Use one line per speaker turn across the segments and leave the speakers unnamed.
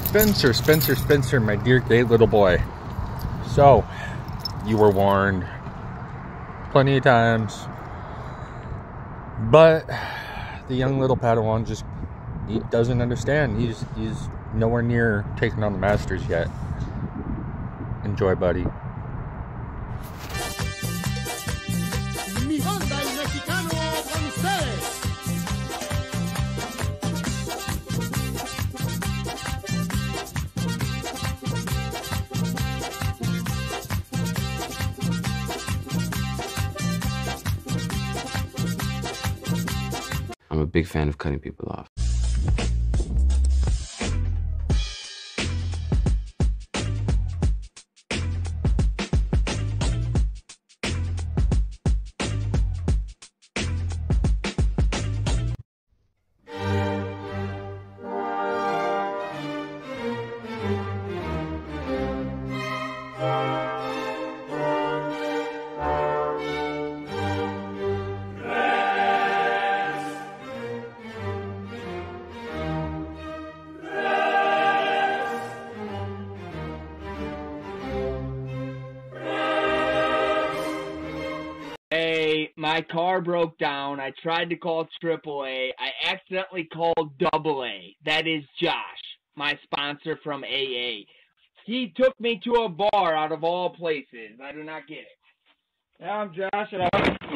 Spencer, my dear gay little boy. So, you were warned plenty of times, but the young little Padawan he doesn't understand. He's nowhere near taking on the masters yet. Enjoy, buddy.
I'm a big fan of cutting people off.
Hey, my car broke down. I tried to call AAA. I accidentally called AA. That is Josh, my sponsor from AA. He took me to a bar out of all places. I do not get it. Yeah, I'm Josh, and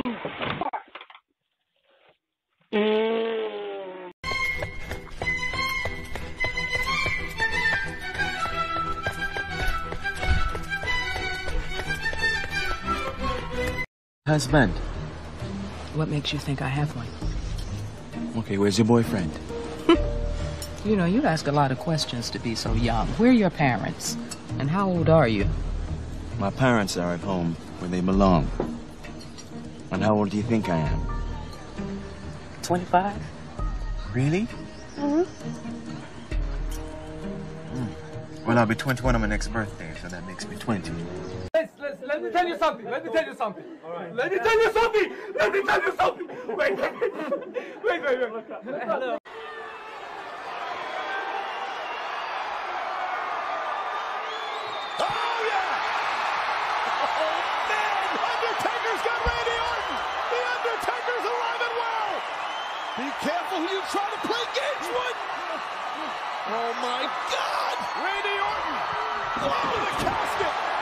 Husband.
What makes you think I have one?
Okay, where's your boyfriend?
You know, you ask a lot of questions to be so young. Where are your parents? And how old are you?
My parents are at home where they belong. And how old do you think I am?
25.
Really?
Mm-hmm.
Well, I'll be 21 on my next birthday, so that makes me 20.
Let me tell you something. Let me tell you something. All right. Let me tell you something. Let me tell you something. Wait. Hello.
Oh, yeah! Oh, man! Undertaker's got Randy Orton! The Undertaker's alive and well! Be careful who you try to play games with! Oh, my God! Randy Orton! Oh, the casket!